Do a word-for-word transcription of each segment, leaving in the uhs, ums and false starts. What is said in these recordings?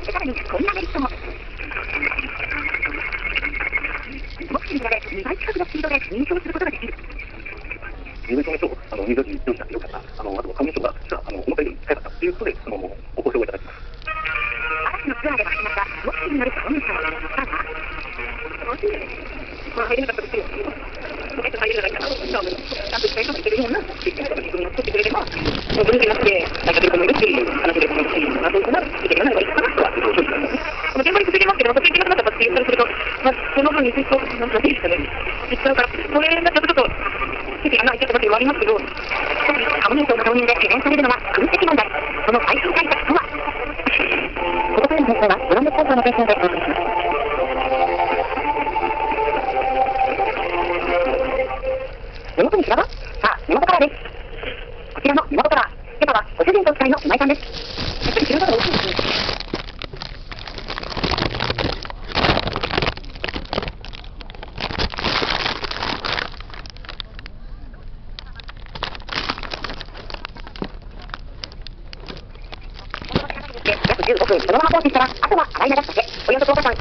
さらにこんなメリットも。目視に比べにばい近くのスピードで認証することができる。 身分証明書をあの入場時に用意しなくてよかった、あのあとは顔認証が実はあの思ったより早かったということで、そのご交渉をいただきます。 嵐のツアーで始まった目視による顔認証。ただ、楽しいですね。まあ入れなかったですけど、ポケット入れないから、ちゃんと使い方してるようなシステムとか仕組みを作ってくれれば、もう文系なくて大学でもいるっていう話で、このし、まあそういうふうな意見がないばいいかなとは、正直思います。この現場に続けますけど、また続けなくなったって言ったりすると、まあその分にずっと、なんかいいですかね。言っちゃうから、これがちょっとちょっと、世間がないってことはありますけど、顔認証の導入で懸念されるのは空席問題。その最新対策とは。ここからの放送はご覧の放送の提供でお送りします。根元にしらば、さあ、根元カラーです。こちらの根元カラー、今朝はご主人と二人の今井さんです。やっぱり白髪が大きいですね。約じゅうごふんそのまま放置したら、あとは洗い流すだけ。およそとおかかん。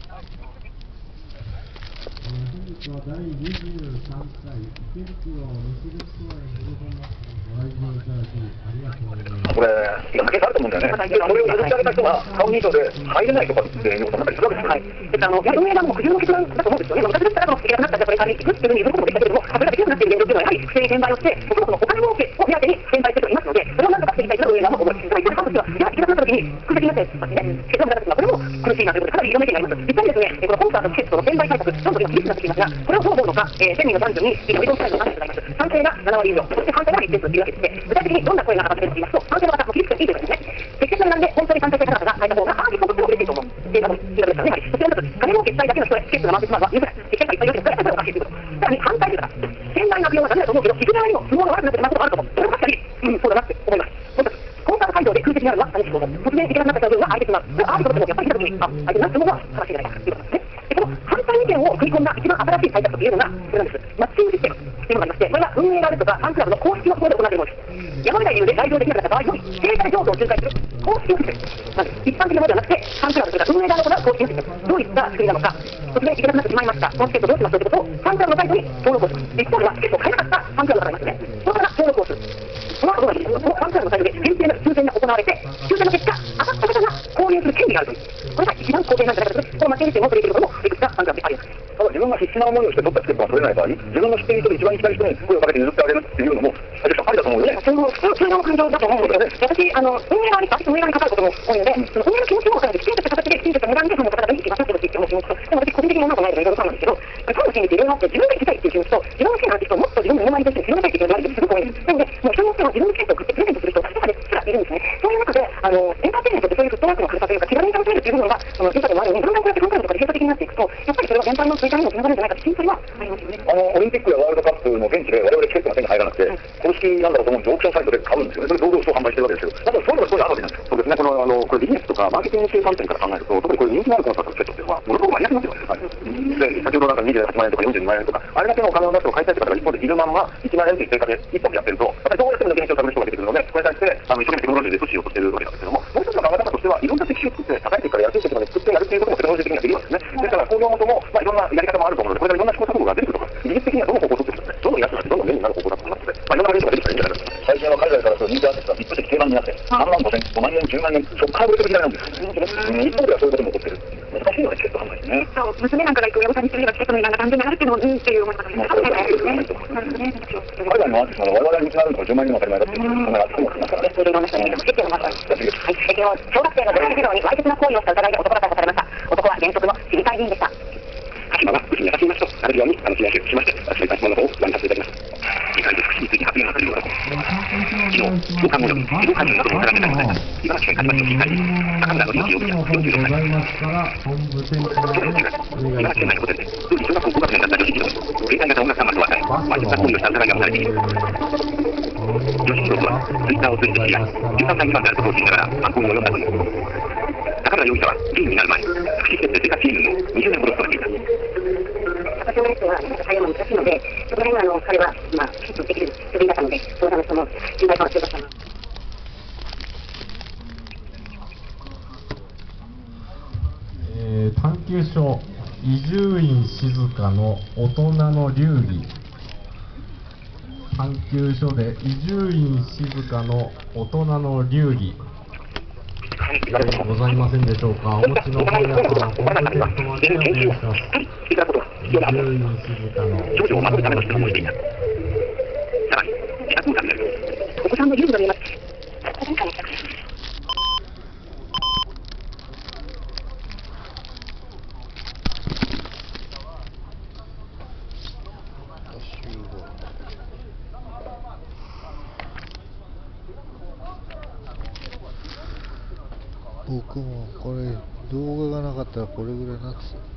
本日はだいにじゅうさんかい池袋西口公園フルコンマッチにご来場いただきありがとうございます。 これ、いろんなケースあると思うんだよね。で、それを譲ってあげた人が顔認証で入れないとかっていうことになったりするわけですよ。はい。で、あの、運営側も苦渋の決断だと思うんですよね。昔だったらその、いらなくなったらこれから行くっていうふうに言うこともできたけれども、それができなくなっている現状っていうのは、やはり不正転売をして、そもそもお金儲けを目当てに転売してる人がいますので、それをなんとかしていきたいというのが運営側も思います。つまり、それとしては、いや、行けなくなった時に、空席になってますね。結論が出た時は、これも苦しいなということで、かなり色めきになります。実際にですね、このコンサートのチケットの転売対策、どんどん今厳しくなってきますが、これをどう思うのか、えー、せんにんの男女に追い込みたいと思います。賛成がななわり以上、そして反対が一定数いるわけで、具体的にどんな声が上がっているかと言いますと、賛成の方も厳しくいいということですね。適切な値段で本当に賛成された方が入った方が、アーティストとしても嬉しいと思う。っていうのも聞いたことですよね。やはり、そちらのと金儲けしたいだけの人へチケットが回ってしまうのは許せない。適切がいっぱいいるわけですから、やっぱりおかしいということ。さらに反対という方、転売の悪用はダメだと思うけど、行く側にも都合が悪くなってしまうことがあると思う。それも確かに、うん、そうだなって思います。もう一つ、コンサート会場で空席になるのは寂しいこと。突然行けなくなった分が空いてしまう。それはアーティストとしてもやっぱり来た時に、あ、空いてるなって思うのは悲しいじゃないかということですね。で、この反対意見を組み込んだ一番新しい対策というのが、これなんです。マッチングシステムというのがありまして、これが運営側ですとか、ファンクラブの公式の方で行っているものです。山みたいな理由で来場できなかった場合のみ、定価で譲渡を仲介する公式のシステムなんです。一般的なものではなくて、ファンクラブというか運営側の行う公式のシステム。どういった仕組みなのか、突然行けなくなってしまいました。このチケットどうしますということを、ファンクラブのサイトに登録をします。一方ではチケットを買えなかったファンクラブがありますね。そこから登録をする。その後どうなりますか。このファンクラブのサイトで限定の抽選が行われて、抽選の結果、当たった方が購入する権利があるという。これが一番公平なんじゃないかということで、このマッチングシステムを取り入れることも、いくつかファンクラブであります。ただ自分が必死な思いをして取ったチケットが取れない場合、自分の知っている人で一番行きたい人に声をかけて譲ってあげるっていうのも、あれありだと思うよね。 その普通の感情だと思うので、私、あの、運営側に、私運営側にかかることも多いので、その運営の気持ちも分からないで、きちんとした形で、きちんとした値段で、その方々に行きましょうって言ってほしいんですけど、でも私個人的に女の子ないのでいろいろそうなんですけど、ファンの心理っていろいろあって、自分が行きたいっていう気持ちと、自分の好きなアーティストをもっと自分の身の回りとして広めたいっていう気持ちがあるすごく多いです。なので、もう人によっては自分のチケットを買ってプレゼントする人がそこですらいるんですね。そういう中で、あの、エンターテインメントってそういうフットワークの軽さというか、気軽に楽しめるっていう部分が、その、今でもあるように、だんだんこうやってファンクラブとかで閉鎖的になっていくと、やっぱりそれは全体の衰退にもつながるんじゃないかって心配はありますよね。 あの、オリンピックやワールドカップの現地で我々チケットが手に入らなくて、はい、公式なんだろうと思うんですよ、オークションサイトで買うんですよね。それで道具を販売してるわけですよ。だからそういうのがすごいあるわけなんですよ。そうですね。この、あの、これビジネスとかマーケティングという観点から考えると、特にこれ人気のあるコンサートのチケットっていうのは、ものすごく割安になってるわけです。はい、で、先ほどなんかにじゅうはちまんえんとかよんじゅうにまんえんとか、あれだけのお金を出して買いたいという方が一方でいるまんま、いちまんえんという定価でいっぽんでやってると、やっぱりどうやっても抜け道を探る人が出てくるので、これに対して、あの、一生懸命テクノロジーで阻止しようとしているわけなんですけども、もう一つの考え方としては、いろんな設備を作って、高い席から安い席まで作ってやるということもテクノロジー的にはできるわけですね。ですから、工業元も、まあ、いろんなやり方もあると思うので、これからいろんな試行錯誤が出てくるとか、技術的にはどの方向を取っていくんですね。どんどん安くなって、どんどん便利になる方向だと思いますので、まあ、いろんな練習が出てきたらいいんじゃないかと。最近は海外からすると人気アーティストが一歩的定番になって、さんまんごせん、ごまんえん、じゅうまんえん、そこから売れてる時代なんです。うん、一方ではそういうことも起こってる。難しいのがチケット販売ですね。 そう、娘なんかが行く親御さんにすればチケットの値段が単純に上がるっていうのも、うんっていう思い方ですね。そうですね。なるほどね。 海外のアーティストなら我々に人気があるのがじゅうまんえんでも当たり前だっていう考えがあってもしますからね。 いろいろな人にチケットのまさに。はい、小学生のドライブビデオにわいせつな行為をした疑いで男が逮捕されました。男は現職の市議会議員でした。 鹿島はうちに優しい町となれるように、あの、信頼しまして、私の質問の方をご覧させていただきます。議会で福祉について発言がされるようだと。昨日、教官及び自動改善などの疑いで逮捕された茨城県鹿島市の市議会議員、中村典之容疑者、よんじゅうろっさい。茨城県内のホテルで、当時小学校高学年だった女子児童に、携帯型音楽端末を与え、わいせつな行為をした疑いが持たれている。女子児童とは、ツイッターを通じて知り合い、じゅうさんさい未満であることを知りながら、犯行に及んだという。中村容疑者は、議員になる前、福祉施設で生活支援員をにじゅうねんほど務めていた。 私の人は対応も難しいので、そこら辺はあの彼は、まあ、きちっとできる人だったので、相談の人も信頼感が強かったな。 究所伊集院静香の大人の流儀。探究所で伊集院静香の大人の流儀ございませんでしょうか。お持ちの本屋さんはホームページまでお願いします。伊集院静香の大人の流儀。 お子さんの流儀が見えます。 僕もこれ動画がなかったらこれぐらいになってた。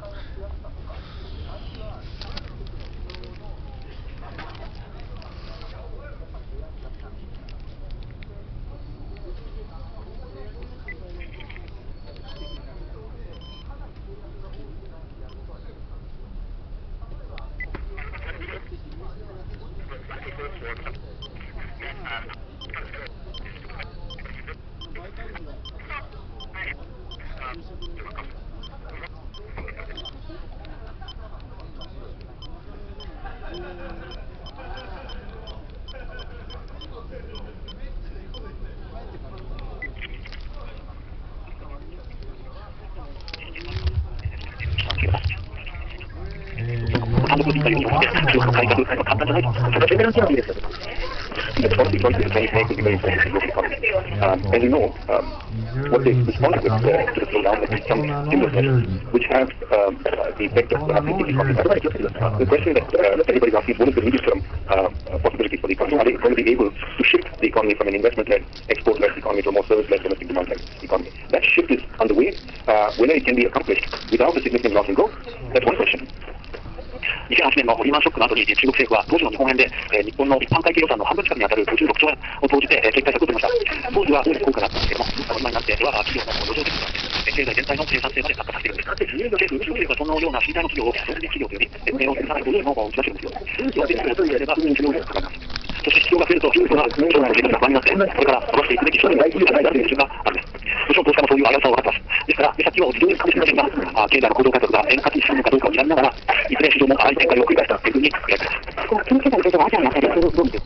監督というのは、中国の改革が簡単じゃないです。それは全然違うんですよ。The policy choices the Chinese make is very important to the local economy. Um, and you know, um, what they respond with uh, to the slowdown of some stimulus measures, which have um, uh, the effect of uh, the economy. Uh, the question that uh, everybody is asking is what is the medium-term uh, possibilities for the economy? Are they going to be able to shift the economy from an investment-led, export-led economy to a more service-led, domestic demand-led economy? That shift is underway. Uh, whether it can be accomplished without a significant loss in growth, that's one question. にせんはちねんのリーマンショックの後に中国政府は当時の日本円で、えー、日本の一般会計予算の半分近くに当たるごじゅうろくちょうえんを投じて、えー、景気対策を取りました。当時は大きく効果があったんですけども、今になっては企業の余剰的な経済全体の生産性まで悪化させているんです。政府、中国政府はそのような身体の企業を独立企業と呼び、運営を許さないというのを打ち出しているんですよ。要は政府が取り入れれば運営費用がかかります。そして必要が増えると、企業が将来の経済が不安になって、これから伸ばしていくべき人に大企業じゃないという必要があるんです。もちろん投資家もそういう危うさを分かってます。ですから、目先は落ち着いていくかもしれませんが、経済の構造改革が円滑に進むかどうかを睨みながら、いずれ市場も荒い展開を繰り返したというふうに考えています。この経済の成長がアジアにあたりどう見て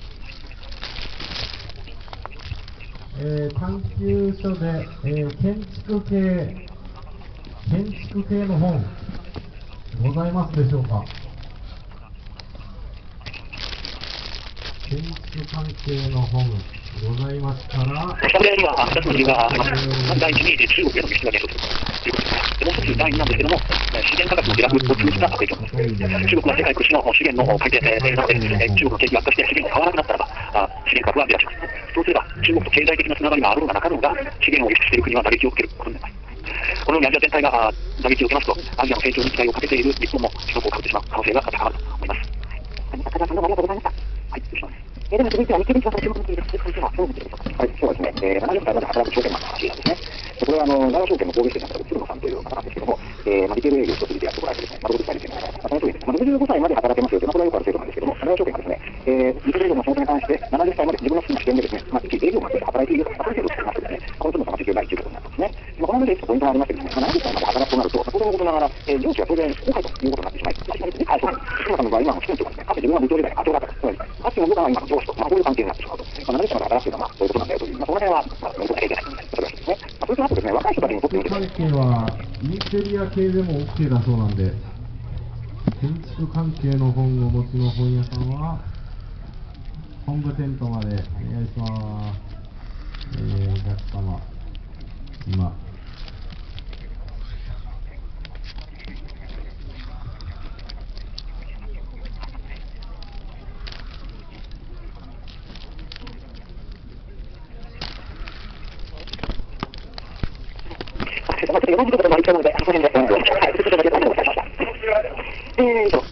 えー、探究所で、えー、建築系建築系の本ございますでしょうか。建築関係の本ございましたら、 下振れにはふたつの理由があります。まず第一に中国への輸出が減少するということです。でもう一つ第二なんですけども、資源価格の下落を通じた悪影響です。中国は世界屈指の資源の買い手なので、中国の景気が悪化して資源が買わなくなったらば、資源価格は下落します。そうすれば中国と経済的なつながりがあろうがなかろうが、資源を輸出している国は打撃を受けることになります。このようにアジア全体が打撃を受けますと、アジアの成長に期待をかけている日本もショックをかぶってしまう可能性が高まると思います。高田さんどうもありがとうございました。はい、失礼します。えー、では続いては日経電子の注目の記事です。今週はどう見ているでしょうか。はい、そうですね。えー、ななじゅっさいまで働く証券マンの話なんですね。これはあの大和証券の工芸士であった鶴野さんという方なんですけども、えーまあ、リテール営業を一筋でやってこられてですね、まあ、ろくじゅっさいですよね。まあ、その通りです。まあ、ろくじゅうごさいまで働けますよという、まあ、これはよくある制度なんですけども、大和証券がですね、えー、リテール営業の仕事に関してななじゅっさいまで自分の好きな視点でですね、まあ、一営業マンとして働いている、まあ、そういう制度を作りましてですね、この鶴野さんが適用第一ということになったんですね。まあ、この上でポイントがありましてですね、まあ、ななじゅっさいまで働くとなると、当然のことながら、えー、上司は当然後悔ということになってしまい、まあ、いきなりですね、はい、そうです。鶴野さんの場合、今の支店長がですね、かつて自分は部長時代に課長だったと。つまり、かつての部下が今の上司と、まあ、こういう関係になってしまうと。まあ、ななじゅっさいまで働くというのは、まあ、そういうことなんだよという、まあ、その辺は、まあ、そういうことがいけないということですね。まあ、それとあとですね、若い人たちにとってみて関係はインテリア系でも OK だそうなんで、建築関係の本をお持ちの本屋さんは本部テントまでお願いします。えー、お客様今まあ、ちょっとよろしいこともありそうなので、その辺で、はい、ということで、ありがとうございました。えーと、